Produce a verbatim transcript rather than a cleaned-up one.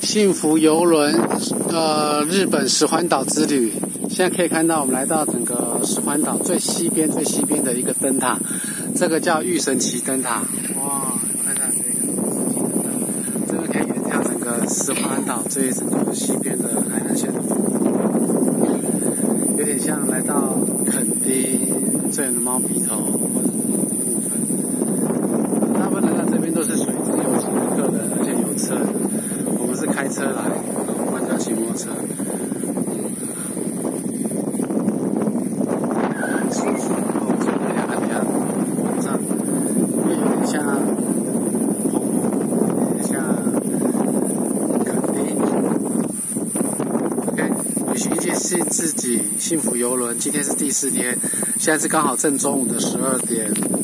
幸福邮轮，呃，日本石环岛之旅。现在可以看到，我们来到整个石环岛最西边、最西边的一个灯塔，这个叫御神旗灯塔。哇，看看这个，这个可以远眺整个石环岛最整个西边的海岸线的风景，有点像来到垦丁最远的猫鼻头或者部分。大部分来到这边都是水自由行的客人，而且有车。我们是开车来，换掉骑摩托车。很舒服，然后这个也很亮，晚上也有点像澎湖，有点像垦丁。OK， 旅行一是自己幸福邮轮，今天是第四天，现在是刚好正中午的十二点